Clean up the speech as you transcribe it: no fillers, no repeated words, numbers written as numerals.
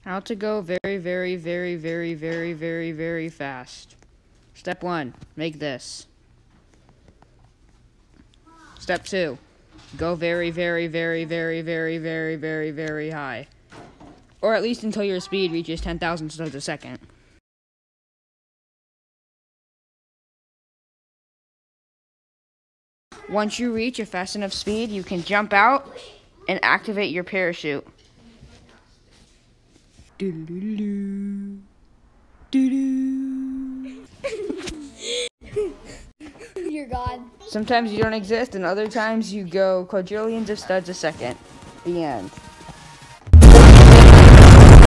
How to go very, very, very, very, very, very, very fast. Step 1, make this. Step 2, go very, very, very, very, very, very, very, very high. Or at least until your speed reaches 10,000 studs a second. Once you reach a fast enough speed, you can jump out and activate your parachute. Doo-doo-doo-doo. Doo-doo. You're gone. Sometimes you don't exist, and other times you go quadrillions of studs a second. The end.